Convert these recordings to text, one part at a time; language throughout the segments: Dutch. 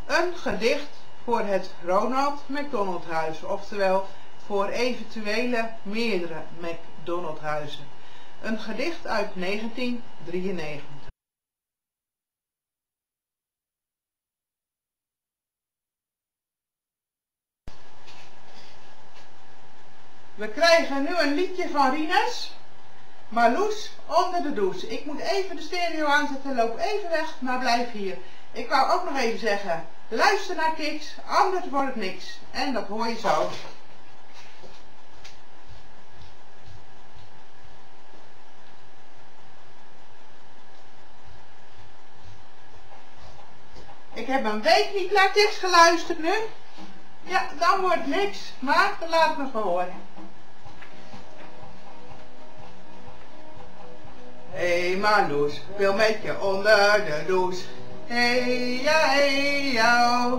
Een gedicht voor het Ronald McDonald Huis, oftewel voor eventuele meerdere McDonald Huizen. Een gedicht uit 1993. We krijgen nu een liedje van Rinus. Marloes onder de douche. Ik moet even de stereo aanzetten, loop even weg, maar blijf hier. Ik wou ook nog even zeggen, luister naar Kiks, anders wordt het niks. En dat hoor je zo. Ik heb een week niet naar Kiks geluisterd nu. Ja, dan wordt het niks, maar dat laat me horen. Hé Marloes, ik wil met je onder de douche. Hey ja,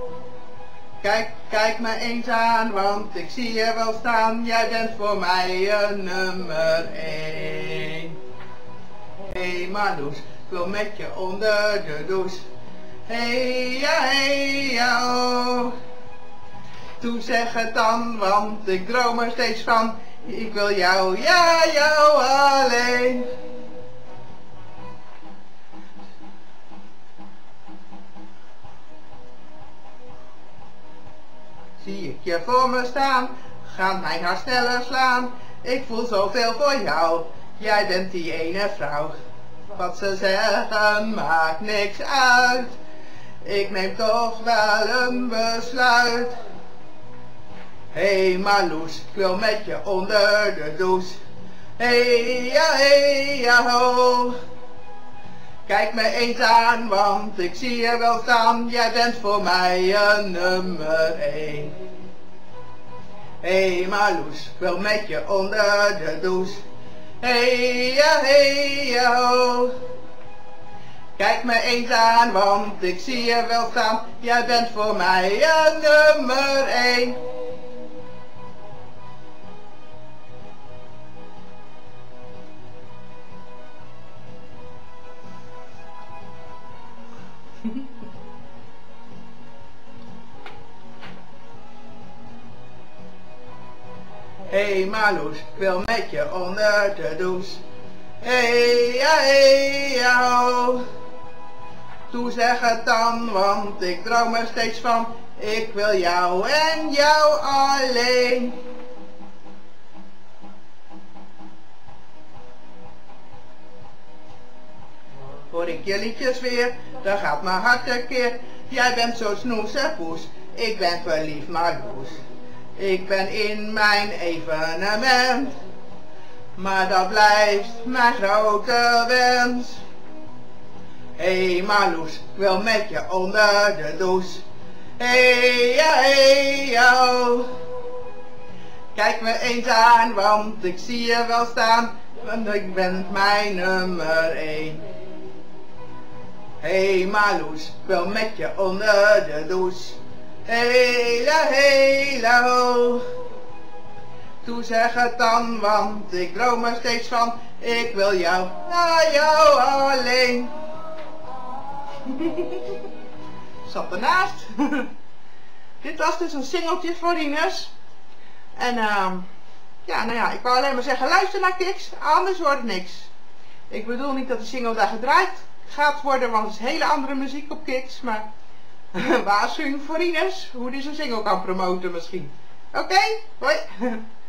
Kijk me eens aan, want ik zie je wel staan. Jij bent voor mij een nummer 1. Hé Marloes, ik wil met je onder de douche. Hey ja, Toe zeg het dan, want ik droom er steeds van. Ik wil jou, ja, jou alleen. Zie ik je voor me staan, gaat mijn hart sneller slaan. Ik voel zoveel voor jou, jij bent die ene vrouw. Wat ze zeggen maakt niks uit, ik neem toch wel een besluit. Hé Marloes, ik wil met je onder de douche. Hey ja ho. Kijk me eens aan, want ik zie je wel staan. Jij bent voor mij een nummer 1. Hé Marloes, ik wil met je onder de douche. Hey ja ho. Kijk me eens aan, want ik zie je wel staan. Jij bent voor mij een nummer 1. Hey Marloes, ik wil met je onder de douche. Hey ja ho. Toe zeg het dan, want ik droom er steeds van. Ik wil jou en jou alleen. Hoor ik je liedjes weer, dan gaat mijn hart tekeer. Jij bent zo snoezepoes, ik ben verliefd Marloes. Ik ben in mijn evenement, maar dat blijft mijn grote wens. Hé Marloes, ik wil met je onder de douche. Hey ja ho. Kijk me eens aan, want ik zie je wel staan, want ik ben mijn nummer 1. Hé Marloes, ik wil met je onder de douche. Hey ho. Toe zeg het dan, want ik droom er steeds van. Ik wil jou, naar jou alleen. Zat ernaast. Dit was dus een singeltje voor Rinus. En ja, nou ja, ik wou alleen maar zeggen, luister naar Kiks, anders wordt het niks. Ik bedoel niet dat de single daar gedraaid gaat worden, want het is hele andere muziek op Kiks, maar waarschuwing voor Rinus, hoe die zijn single kan promoten misschien. Oké, hoi.